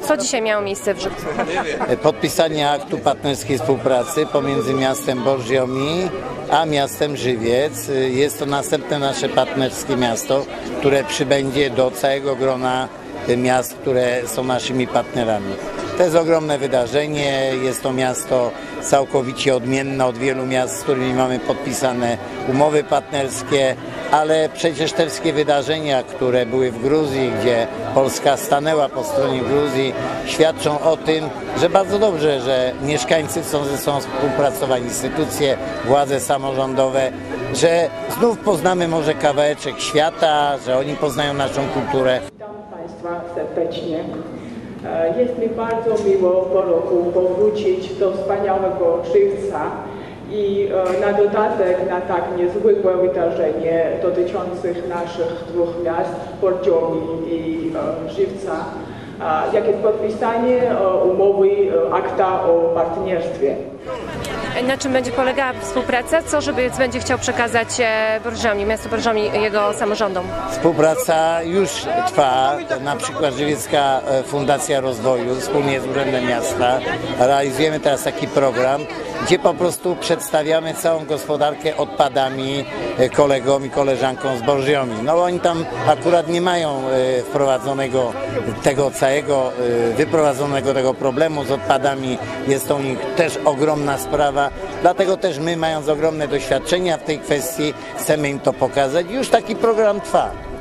Co dzisiaj miało miejsce w Żywcu? Podpisanie aktu partnerskiej współpracy pomiędzy miastem Borziomi a miastem Żywiec. Jest to następne nasze partnerskie miasto, które przybędzie do całego grona miast, które są naszymi partnerami. To jest ogromne wydarzenie, jest to miasto całkowicie odmienne od wielu miast, z którymi mamy podpisane umowy partnerskie, ale przecież te wszystkie wydarzenia, które były w Gruzji, gdzie Polska stanęła po stronie Gruzji, świadczą o tym, że bardzo dobrze, że mieszkańcy chcą ze sobą współpracować, instytucje, władze samorządowe, że znów poznamy może kawałeczek świata, że oni poznają naszą kulturę. Witam Państwa serdecznie. Jest mi bardzo miło po roku powrócić do wspaniałego Żywca i na dodatek na tak niezwykłe wydarzenie dotyczących naszych dwóch miast, Borziomi i Żywca, jak jest podpisanie umowy akta o partnerstwie. Na czym będzie polegała współpraca? Co Żywiec będzie chciał przekazać Borziomi, miasto Borziomi i jego samorządom? Współpraca już trwa, na przykład Żywiecka Fundacja Rozwoju wspólnie z Urzędem Miasta realizujemy teraz taki program, gdzie po prostu przedstawiamy całą gospodarkę odpadami kolegom i koleżankom z Borziomi. No oni tam akurat nie mają wprowadzonego tego całego, wyprowadzonego tego problemu z odpadami. Jest to u nich też ogromna sprawa, dlatego też my, mając ogromne doświadczenia w tej kwestii, chcemy im to pokazać. Już taki program trwa.